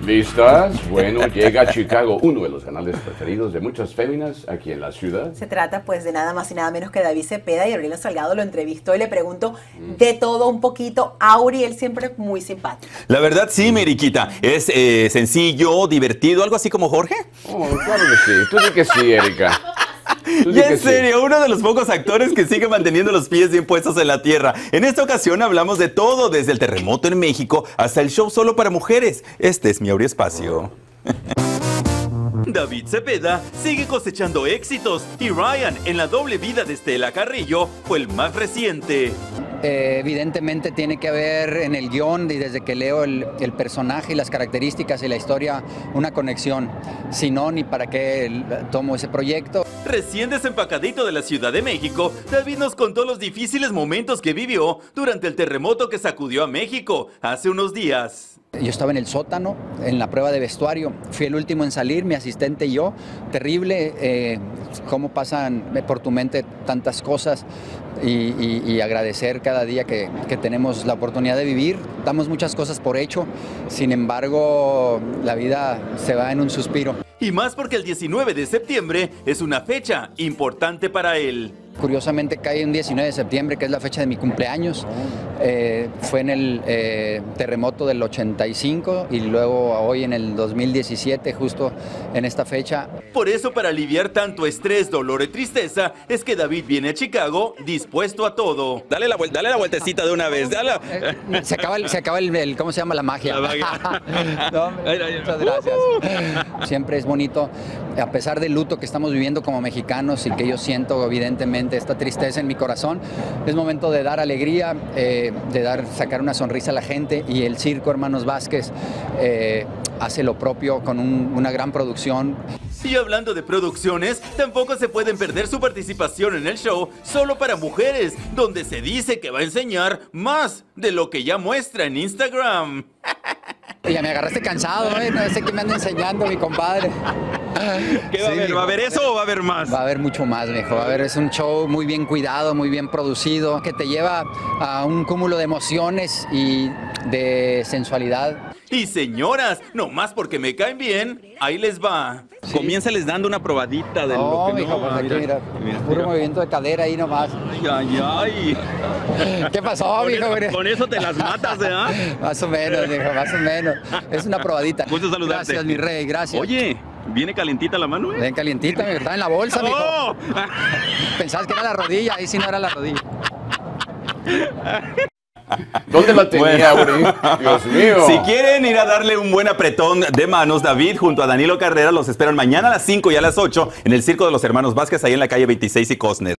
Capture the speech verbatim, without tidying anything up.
¿Listas? Bueno, llega a Chicago, uno de los canales preferidos de muchas féminas aquí en la ciudad. Se trata pues de nada más y nada menos que David Cepeda, y Aurelio Salgado lo entrevistó y le preguntó mm. de todo un poquito. Auri, él siempre muy simpático. La verdad sí, Meriquita, es eh, sencillo, divertido, algo así como Jorge. Oh, claro que sí, tú di que sí, Erika. Y en serio, sí. Uno de los pocos actores que sigue manteniendo los pies bien puestos en la tierra. En esta ocasión hablamos de todo, desde el terremoto en México hasta el show solo para mujeres. Este es mi Auri Espacio. David Cepeda sigue cosechando éxitos y Ryan, en la doble vida de Estela Carrillo, fue el más reciente. Eh, evidentemente tiene que haber en el guión, y desde que leo el, el personaje y las características y la historia, una conexión. Si no, ni para qué tomo ese proyecto. Recién desempacadito de la Ciudad de México, David nos contó los difíciles momentos que vivió durante el terremoto que sacudió a México hace unos días. Yo estaba en el sótano, en la prueba de vestuario. Fui el último en salir, mi asistente y yo. Terrible, eh, cómo pasan por tu mente tantas cosas, y, y, y agradecer cada día que, que tenemos la oportunidad de vivir. Damos muchas cosas por hecho, sin embargo, la vida se va en un suspiro. Y más porque el diecinueve de septiembre es una fecha importante para él. Curiosamente cae un diecinueve de septiembre, que es la fecha de mi cumpleaños. Eh, fue en el eh, terremoto del ochenta y cinco y luego hoy en el dos mil diecisiete, justo en esta fecha. Por eso, para aliviar tanto estrés, dolor y tristeza, es que David viene a Chicago dispuesto a todo. Dale la, dale la vueltecita de una vez. Dale. Se acaba, el, se acaba el, el, ¿cómo se llama? La magia. La magia. No, muchas gracias. Siempre es bonito, a pesar del luto que estamos viviendo como mexicanos y que yo siento evidentemente esta tristeza en mi corazón, es momento de dar alegría, eh, de dar, sacar una sonrisa a la gente, y el Circo Hermanos Vázquez eh, hace lo propio con un, una gran producción. Y hablando de producciones, tampoco se pueden perder su participación en el show Solo para Mujeres, donde se dice que va a enseñar más de lo que ya muestra en Instagram. Ya me agarraste cansado, ¿eh? No sé qué me anda enseñando mi compadre. ¿Qué va sí, a haber? ¿Va a haber eso o va a haber más? Va a haber mucho más, mijo. Va a haber, es un show muy bien cuidado, muy bien producido, que te lleva a un cúmulo de emociones y de sensualidad. Y señoras, nomás porque me caen bien, ahí les va. Sí. Comiénzales dando una probadita de no, lo que mijo, no. Pues aquí, mira, mira, puro mira. Movimiento de cadera ahí nomás. Ay, ay, ay. ¿Qué pasó, con mijo? Eso, con eso te las matas, ¿verdad? Más o menos, mijo, más o menos. Es una probadita. Gusto saludarte. Gracias, mi rey, gracias. Oye, ¿viene calientita la mano, eh? Ven calientita, mijo, está en la bolsa, mijo. Oh. Pensabas que era la rodilla, ahí sí no era la rodilla. ¿Dónde la tenía, Auri? Dios mío. Si quieren ir a darle un buen apretón de manos, David junto a Danilo Carrera los esperan mañana a las cinco y a las ocho en el Circo de los Hermanos Vázquez, ahí en la calle veintiséis y Cosner.